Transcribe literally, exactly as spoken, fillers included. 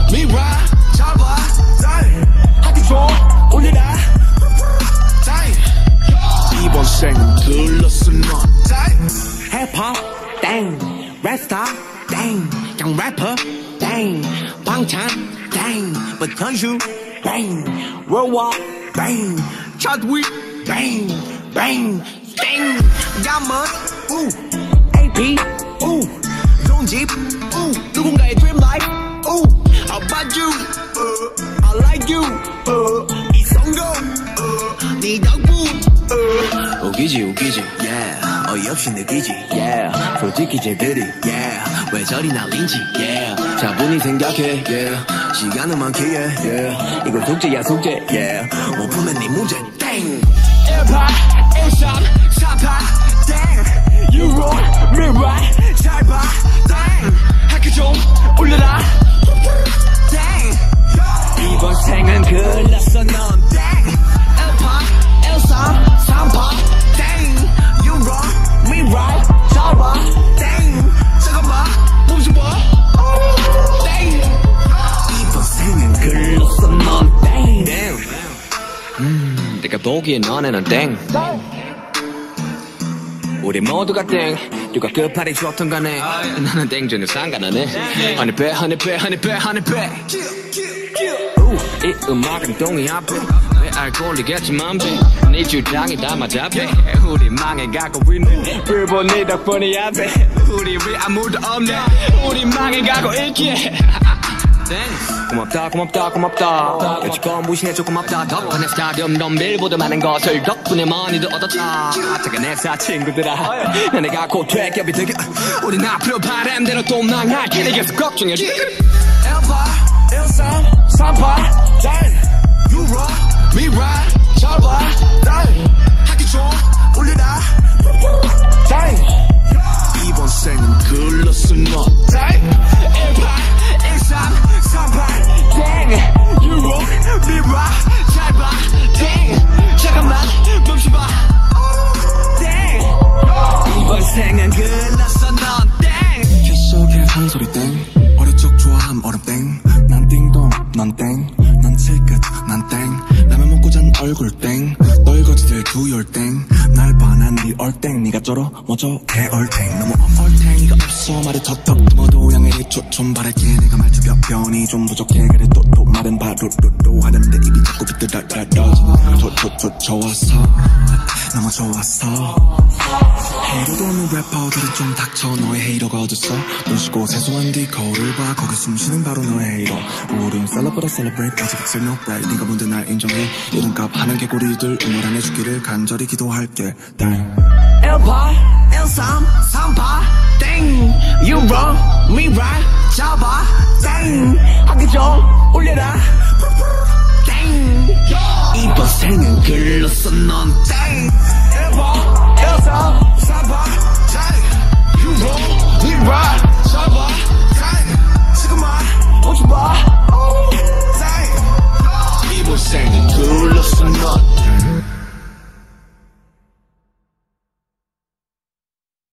미라 잡아 학교 좀 올려라 이번 생은 글렀어 넌 힙합 땡 랩스타 땡 그냥 래퍼 땡 방탄 땡 but 현슈 땡 worldwide 땡 차트위 땡 땡 땡 야먼 우 에이피 우 좋은 집 우 누군가의 dream life 우 How about you uh, I like you uh, 이 성공 uh, 네 덕분 uh. 웃기지 웃기지 yeah 어이없이 느끼지 yeah 솔직히 쟤들이 yeah 왜 저리 날린지 yeah 차분히 생각해 yeah 시간은 많기에 yeah 이건 숙제야 숙제 yeah 못 풀면 네 문제 땡 일 팔 일 삼 사 팔 땡 You roll me right 잘 봐 땡 학교 좀 올려라 땡 이번 생은 글렀어 넌 땡 일 팔 일 삼 삼 팔 땡 You roll me right 잘 봐 땡 잠깐만 멈춰봐 땡 이번 생은 글렀어 넌 땡 땡 음, 내가 보기엔 너네는 땡 우리 모두가 땡 누가 끝발이 좋던 간에 나는 땡 전혀 상관하네 honey honey honey honey 이 음악은 동의 앞에 왜 알콜이겠지만 네 주장이 다 맞아 우리 망해가고 있는 불본 네 덕분이야 우리 왜 아무도 없네 우리 망해가고 있기에 고맙다 고맙다 고맙다 여지껏 무시해줘 고맙다 덕분에 스타디움 덤빌보다 많은 것을 덕분에 많이도 얻었다 작은 회사 친구들아 난 내가 곧 퇴격이 되게 우린 앞으로 바람대로 또 망할게 내게서 걱정해줘 일 팔 일 삼 삼 팔 땡 You rock me right 잘 봐 땡 학교 좀 올려라 땡 이번 생은 글렀어 너 땡 일 팔 일 삼 삼 팔 땡 You rock me right 잘 봐 땡 잠깐만 멈춰봐 땡 이번 생은 글렀어 너 땡 귓속에 한 소리 땡 어릴 적 좋아함 얼음 땡 난 띵동 넌 땡 난 칠끝 난 땡 라면 먹고 잔 얼굴 땡 널거지들 구열 땡날 반한 네 얼땡 니가 쩔어 뭐죠 개얼땡 너무 얼탱이가 없어 말이 턱턱 tum어도 양해리 초점 바랄게 내가 말투 변이 좀 부족해 그래 또 또 말은 바로로로 하는데 입이 자꾸 비뚤다라라 좋좋좋 좋았어 너무 좋았어 헤이러도 없는 래퍼들은 좀 닥쳐 너의 헤이러가 어딨어 눈 씻고 세수한 뒤 거울을 봐 거기 숨쉬는 바로 너의 헤이러 우린 셀럽보다 셀러브레이트 아직 엑셀 노 브레이크 네가 뭔데 날 인정해 이름값 하는 개구리들 응원 안 해주기를 간절히 기도할게 땡 일 팔 일 삼 삼 팔 땡 You run me right 잡아 땡 학교 좀 올려라 땡 이번 생은 글렀어 넌 땡